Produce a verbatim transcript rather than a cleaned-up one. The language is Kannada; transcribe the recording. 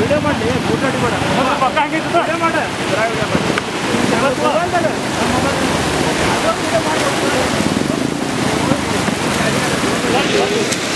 ವಿಡಿಯೋ ಮಾಡಲಿ ಫೋಟೋ ಬೇಡ ಪಕ್ಕ ಹಂಗಿತ್ತು ವಿಡಿಯೋ ಮಾಡ ವಿಡಿಯೋ ಮಾಡಿ